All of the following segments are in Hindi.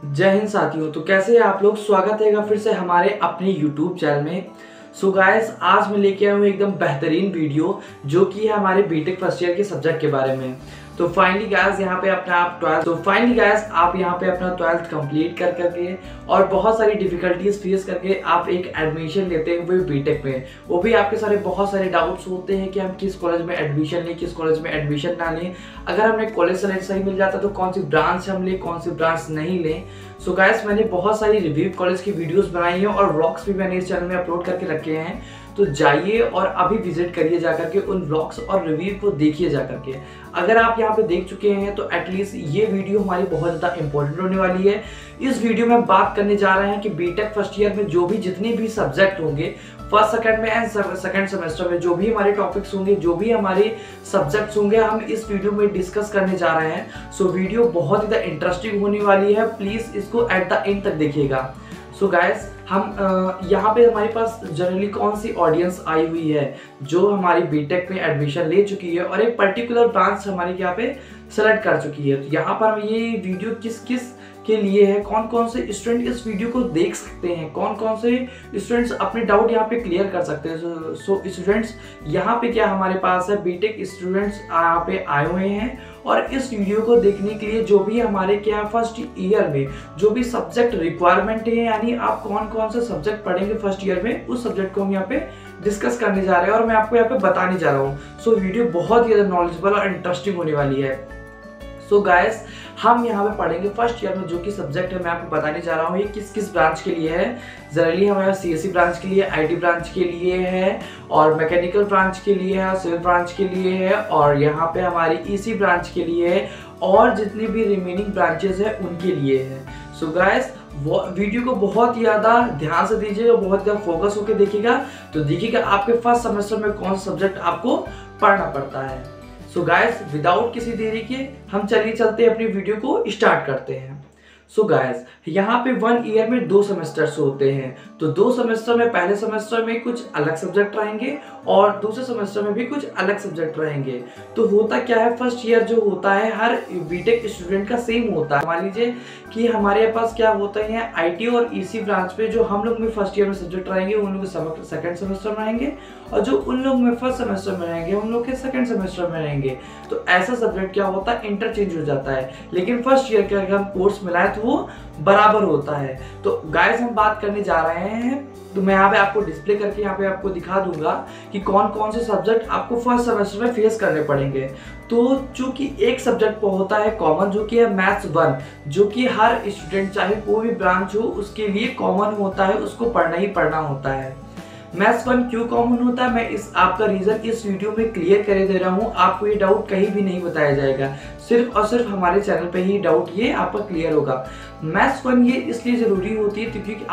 जय हिंद साथियों। तो कैसे हैं आप लोग। स्वागत है फिर से हमारे अपने YouTube चैनल में। सो गाइस, आज मैं लेके आया हूँ एकदम बेहतरीन वीडियो जो कि है हमारे बीटेक फर्स्ट ईयर के सब्जेक्ट के बारे में। तो फाइनली गाइस यहाँ पे अपना आप 12th कंप्लीट कर करके और बहुत सारी डिफिकल्टीज फेस करके आप एक एडमिशन लेते हुए बीटेक में। वो भी आपके सारे बहुत सारे डाउट्स होते हैं कि हम किस कॉलेज में एडमिशन लें, किस कॉलेज में एडमिशन ना लें, अगर हमें कॉलेज सही मिल जाता तो कौन सी ब्रांच हम लें, कौन सी ब्रांच नहीं लें। सो गाइस, मैंने बहुत सारी रिव्यू कॉलेज की वीडियोस बनाई हैं और व्लॉग्स भी मैंने इस चैनल में अपलोड करके रखे हैं। तो जाइए और अभी विजिट करिए जाकर के उन व्लॉग्स और रिव्यू को देखिए जाकर के। अगर आप यहाँ पे देख चुके हैं तो एटलीस्ट ये वीडियो हमारी बहुत ज़्यादा इंपॉर्टेंट होने वाली है। इस वीडियो में बात करने जा रहे हैं कि बीटेक फर्स्ट ईयर में जो भी जितने भी सब्जेक्ट होंगे फर्स्ट सेकंड में एंड सेकंड सेमेस्टर में, जो भी हमारे टॉपिक्स होंगे, जो भी हमारे सब्जेक्ट्स होंगे, हम इस वीडियो में डिस्कस करने जा रहे हैं। सो वीडियो बहुत ज़्यादा इंटरेस्टिंग होने वाली है, प्लीज़ इसको एट द एंड तक देखिएगा। सो गाइस, हम यहाँ पे हमारे पास जनरली कौन सी ऑडियंस आई हुई है जो हमारी बीटेक में एडमिशन ले चुकी है और एक पर्टिकुलर ब्रांच हमारी यहाँ पे सेलेक्ट कर चुकी है। तो यहाँ पर ये वीडियो किस किस के लिए है, कौन कौन से स्टूडेंट इस वीडियो को देख सकते हैं, कौन कौन से स्टूडेंट्स अपने डाउट यहाँ पे क्लियर कर सकते हैं। सो स्टूडेंट्स यहाँ पे क्या हमारे पास है, बीटेक स्टूडेंट्स यहाँ पे आए हुए हैं और इस वीडियो को देखने के लिए जो भी हमारे क्या फर्स्ट ईयर में जो भी सब्जेक्ट रिक्वायरमेंट है, यानी आप कौन कौन से सब्जेक्ट पढ़ेंगे फर्स्ट ईयर में, उस सब्जेक्ट को हम यहाँ पे डिस्कस करने जा रहे हैं और मैं आपको यहाँ पे बताने जा रहा हूँ। सो वीडियो बहुत ही ज़्यादा नॉलेजेबल और इंटरेस्टिंग होने वाली है। सो गाइस, हम यहाँ पे पढ़ेंगे फर्स्ट ईयर में जो कि सब्जेक्ट है मैं आपको बताने जा रहा हूँ ये किस किस ब्रांच के लिए है। जनरली हमारे सीएससी ब्रांच के लिए, आईटी ब्रांच के लिए है और मैकेनिकल ब्रांच के लिए है, सिविल ब्रांच के लिए है और यहाँ पे हमारी ईसी ब्रांच के लिए है और जितनी भी रिमेनिंग ब्रांचेस है उनके लिए है। सो गाइस, वीडियो को बहुत ज़्यादा ध्यान से दीजिएगा, बहुत ज़्यादा फोकस होकर देखिएगा तो देखिएगा आपके फर्स्ट सेमेस्टर में कौन सा सब्जेक्ट आपको पढ़ना पड़ता है। सो गाइस, विदाउट किसी देरी के हम चलते हैं अपनी वीडियो को स्टार्ट करते हैं। सो गाइस, यहाँ पे 1 ईयर में 2 सेमेस्टर्स होते हैं। तो 2 सेमेस्टर में पहले सेमेस्टर में कुछ अलग सब्जेक्ट रहेंगे और दूसरे सेमेस्टर में भी कुछ अलग सब्जेक्ट रहेंगे। तो होता क्या है, फर्स्ट ईयर जो होता है हर बीटेक स्टूडेंट का सेम होता है। मान लीजिए कि हमारे पास क्या होता है, आईटी और ईसी ब्रांच पे जो हम लोग में फर्स्ट ईयर में सब्जेक्ट रहेंगे उन लोग सेकंड सेमेस्टर में रहेंगे और जो उन लोग में फर्स्ट सेमेस्टर में रहेंगे उन लोग के सेकंड सेमेस्टर में रहेंगे। तो ऐसा सब्जेक्ट क्या होता है, इंटरचेंज हो जाता है। लेकिन फर्स्ट ईयर का अगर हम कोर्स मिलाए तो वो बराबर होता है। तो गाइस, हम बात करने जा रहे हैं, तो मैं यहाँ पे आपको डिस्प्ले करके यहाँ पे आपको दिखा दूंगा कि कौन कौन से सब्जेक्ट आपको फर्स्ट सेमेस्टर में फेस करने पड़ेंगे। तो चूंकि एक सब्जेक्ट होता है कॉमन जो कि है मैथ्स 1, जो कि हर स्टूडेंट चाहे कोई भी ब्रांच हो उसके लिए कॉमन होता है, उसको पढ़ना ही पढ़ना होता है। मैथ्स 1 क्यों कॉमन होता है, मैं आपका रीजन इस वीडियो में क्लियर कर दे रहा हूँ। आपको ये डाउट कहीं भी नहीं बताया जाएगा, सिर्फ और सिर्फ हमारे चैनल पे ही डाउट ये आपका क्लियर होगा। मैथ्स 1 ये इसलिए जरूरी होती है क्योंकि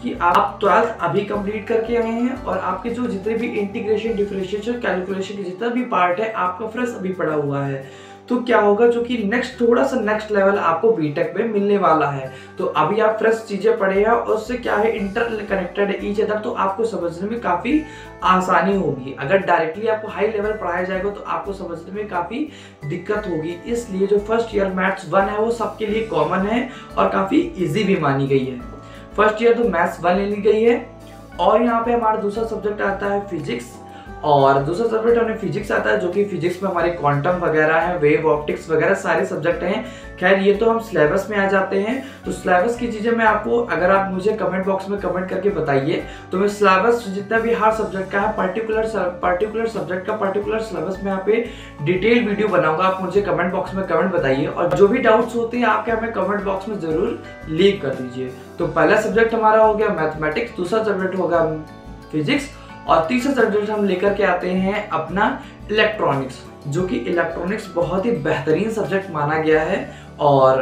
आप 12th अभी कंप्लीट करके आए हैं और आपके जो जितने भी इंटीग्रेशन, डिफरेंशिएशन, कैलकुलेशन के जितना भी पार्ट है आपका फ्रेश अभी पड़ा हुआ है। तो क्या होगा, जो कि थोड़ा सा नेक्स्ट लेवल आपको बीटेक में मिलने वाला है। तो अभी आप फ्रेश चीजें पढ़े हैं और उससे क्या है, इंटर कनेक्टेड है ईच अदर, तो आपको समझने में काफी आसानी होगी। अगर डायरेक्टली आपको हाई लेवल पढ़ाया जाएगा तो आपको समझने में काफी दिक्कत होगी। इसलिए जो फर्स्ट ईयर मैथ्स 1 है वो सबके लिए कॉमन है और काफी इजी भी मानी गई है। फर्स्ट ईयर तो मैथ्स 1 ले ली गई है और यहाँ पे हमारा दूसरा सब्जेक्ट आता है फिजिक्स और दूसरा सब्जेक्ट हमें फिजिक्स आता है जो कि फिजिक्स में हमारे क्वांटम वगैरह है, वेव ऑप्टिक्स वगैरह सारे सब्जेक्ट हैं। खैर ये तो हम सिलेबस में आ जाते हैं। तो सिलेबस की चीज़ें मैं आपको, अगर आप मुझे कमेंट बॉक्स में कमेंट करके बताइए तो मैं सिलेबस जितना भी हर सब्जेक्ट का है पर्टिकुलर सब्जेक्ट का पर्टिकुलर सिलेबस में यहाँ पे डिटेल वीडियो बनाऊंगा। आप मुझे कमेंट बॉक्स में कमेंट बताइए और जो भी डाउट्स होते हैं आपके हमें कमेंट बॉक्स में जरूर लीव कर दीजिए। तो पहला सब्जेक्ट हमारा हो गया मैथमेटिक्स, दूसरा सब्जेक्ट होगा फिजिक्स और तीसरा सब्जेक्ट हम लेकर के आते हैं अपना इलेक्ट्रॉनिक्स, जो कि इलेक्ट्रॉनिक्स बहुत ही बेहतरीन सब्जेक्ट माना गया है। और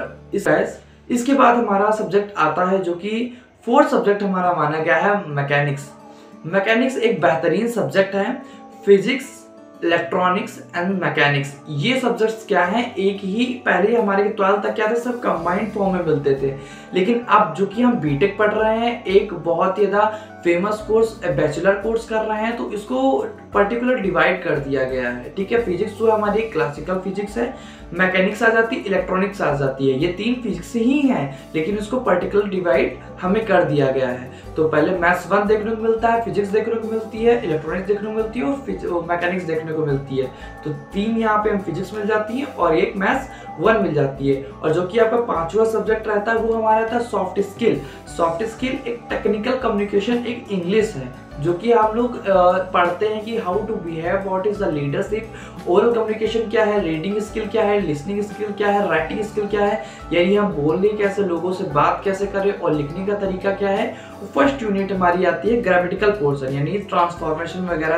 इसके बाद हमारा सब्जेक्ट आता है जो कि 4th सब्जेक्ट हमारा माना गया है मैकेनिक्स। मैकेनिक्स एक बेहतरीन सब्जेक्ट है। फिजिक्स, इलेक्ट्रॉनिक्स एंड मैकेनिक्स ये सब्जेक्ट्स क्या हैं, एक ही पहले हमारे 12th तक क्या थे, सब कंबाइंड फॉर्म में मिलते थे। लेकिन अब जो कि हम बीटेक पढ़ रहे हैं एक बहुत ही ज़्यादा फेमस कोर्स बैचलर कोर्स कर रहे हैं तो इसको पर्टिकुलर डिवाइड कर दिया गया है। ठीक है, फिजिक्स जो हमारी क्लासिकल फिजिक्स है, मैकेनिक्स आ जाती है, इलेक्ट्रॉनिक्स आ जाती है, ये 3 फिजिक्स ही हैं, लेकिन इसको पर्टिकुलर डिवाइड हमें कर दिया गया है। तो पहले मैथ्स 1 देखने को मिलता है, फिजिक्स देखने को मिलती है, इलेक्ट्रॉनिक्स देखने को मिलती है और मैकेनिक्स देखने को मिलती है। तो 3 यहाँ पे हम फिजिक्स मिल जाती है और एक मैथ्स 1 मिल जाती है। और जो कि आपका 5वां सब्जेक्ट रहता है वो हमारा रहता है सॉफ्ट स्किल। सॉफ्ट स्किल एक टेक्निकल कम्युनिकेशन, एक इंग्लिश है, जो कि हम लोग पढ़ते हैं कि how to behave, what is the leadership, oral communication क्या है, रीडिंग स्किल क्या है, लिसनिंग स्किल क्या है, राइटिंग स्किल क्या है, यानी हम बोलने कैसे, लोगों से बात कैसे करें और लिखने का तरीका क्या है। फर्स्ट यूनिट हमारी आती है ग्रामेटिकल पोर्शन, यानी ट्रांसफॉर्मेशन वगैरह,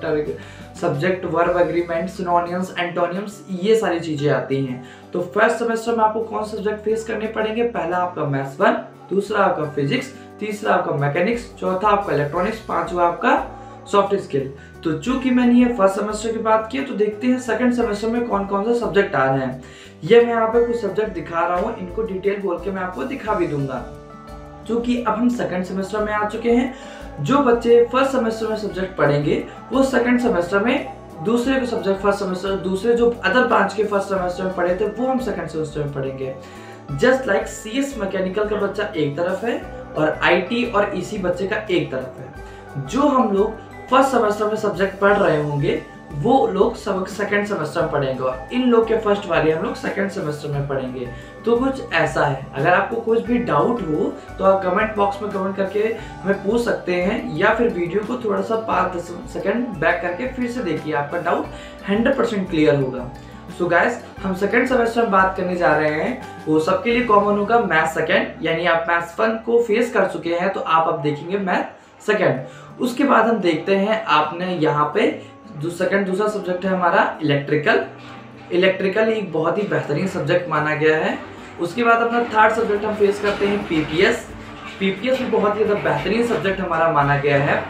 subject verb agreement, synonyms, antonyms, ये सारी चीजें आती हैं। तो फर्स्ट सेमेस्टर में आपको कौन से सब्जेक्ट फेस करने पड़ेंगे? पहला आपका मैथ्स 1, दूसरा आपका फिजिक्स, तीसरा आपका मैकेनिक्स, चौथा आपका इलेक्ट्रॉनिक्स, पांचवा आपका सॉफ्ट स्किल। तो चूंकि मैंने ये फर्स्ट सेमेस्टर की बात की तो देखते हैं सेकंड सेमेस्टर में कौन कौन से सब्जेक्ट आ रहे हैं। ये मैं यहाँ पे कुछ सब्जेक्ट दिखा रहा हूँ, इनको डिटेल बोल के मैं आपको दिखा भी दूंगा। चूंकि अब हम सेकंड सेमेस्टर में आ चुके हैं, जो बच्चे फर्स्ट सेमेस्टर में सब्जेक्ट पढ़ेंगे वो सेकंड सेमेस्टर में दूसरे के सब्जेक्ट, फर्स्ट सेमेस्टर दूसरे जो अदर ब्रांच के फर्स्ट सेमेस्टर में पढ़े थे वो हम सेकंड सेमेस्टर में पढ़ेंगे। जस्ट लाइक CS मैकेनिकल का बच्चा एक तरफ है और IT और EC बच्चे का एक तरफ है। जो हम लोग फर्स्ट सेमेस्टर में सब्जेक्ट पढ़ रहे होंगे वो लोग सब सेकंड सेमेस्टर में पढ़ेंगे और इन लोग के फर्स्ट वाले हम लोग सेकंड सेमेस्टर में पढ़ेंगे। तो कुछ ऐसा है। अगर आपको कुछ भी डाउट हो तो आप कमेंट बॉक्स में कमेंट करके हमें पूछ सकते हैं, या फिर वीडियो को थोड़ा सा 5-10 सेकंड बैक करके फिर से देखिए, आपका डाउट 100% क्लियर होगा। सो गाइस, हम सेकंड सेमेस्टर में बात करने जा रहे हैं, वो सबके लिए कॉमन होगा मैथ सेकंड, यानी आप मैथ्स 1 को फेस कर चुके हैं तो आप अब देखेंगे मैथ सेकंड। उसके बाद हम देखते हैं आपने यहाँ पे दूसरा सब्जेक्ट है हमारा इलेक्ट्रिकल। इलेक्ट्रिकल एक बहुत ही बेहतरीन सब्जेक्ट माना गया है। उसके बाद अपना थर्ड सब्जेक्ट हम फेस करते हैं PPS। PPS भी बहुत ही ज़्यादा बेहतरीन सब्जेक्ट हमारा माना गया है,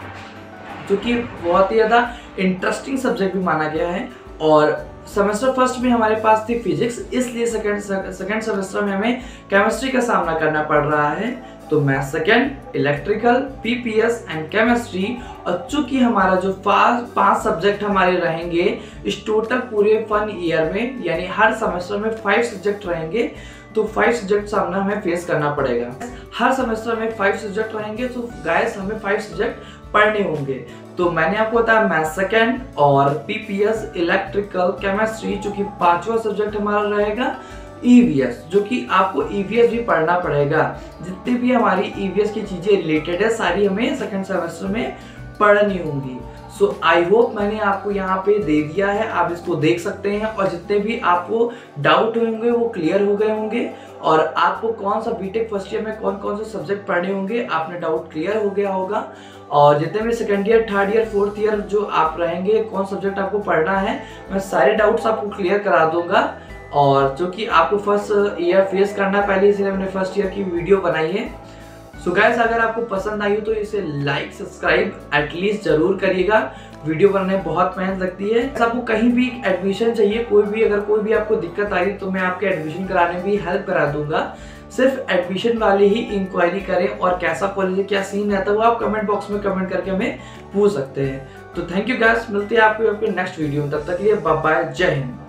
जो कि बहुत ही ज़्यादा इंटरेस्टिंग सब्जेक्ट भी माना गया है। और सेमेस्टर फर्स्ट में हमारे पास थी फिजिक्स, इसलिए सेकंड सेमेस्टर में हमें केमिस्ट्री का सामना करना पड़ रहा है। तो math second, electrical, PPS and chemistry. और चूंकि हमारा जो 5 सब्जेक्ट हमारे रहेंगे इस टोटल पूरे 1 ईयर में, यानी हर सेमेस्टर में 5 सब्जेक्ट रहेंगे, तो 5 सब्जेक्ट सामना हमें फेस करना पड़ेगा। हर सेमेस्टर में 5 सब्जेक्ट रहेंगे तो गाइस हमें 5 सब्जेक्ट पढ़ने होंगे। तो मैंने आपको बताया मैथ सेकंड और PPS, इलेक्ट्रिकल, केमिस्ट्री, जो कि 5वां सब्जेक्ट हमारा रहेगा EVS, जो कि आपको EVS भी पढ़ना पड़ेगा। जितनी भी हमारी EVS की चीजें रिलेटेड है सारी हमें सेकंड सेमेस्टर में पढ़नी होंगी। सो आई होप मैंने आपको यहाँ पे दे दिया है, आप इसको देख सकते हैं और जितने भी आपको डाउट होंगे वो क्लियर हो गए होंगे। और आपको कौन सा बीटेक फर्स्ट ईयर में कौन कौन से सब्जेक्ट पढ़ने होंगे आपने डाउट क्लियर हो गया होगा। और जितने भी second year, third year, fourth year जो आप रहेंगे, कौन सब्जेक्ट आपको पढ़ना है, मैं सारे डाउट्स आपको क्लियर करा दूंगा। और जो कि आपको फर्स्ट ईयर फेस करना पहले, इसलिए मैंने फर्स्ट ईयर की वीडियो बनाई है। सो गाइस, अगर आपको पसंद आई हो तो इसे लाइक, सब्सक्राइब एटलीस्ट जरूर करिएगा। वीडियो बनाने में बहुत मेहनत लगती है। आपको कहीं भी एडमिशन चाहिए, अगर कोई भी आपको दिक्कत आई तो मैं आपके एडमिशन कराने में भी हेल्प करा दूंगा। सिर्फ एडमिशन वाले ही इंक्वायरी करें और कैसा कॉलेज है, क्या सीन रहता है, वो आप कमेंट बॉक्स में कमेंट करके हमें पूछ सकते हैं। तो थैंक यू गाइस, मिलते हैं आपको नेक्स्ट वीडियो में। तब तक के लिए बाय बाय, जय हिंद।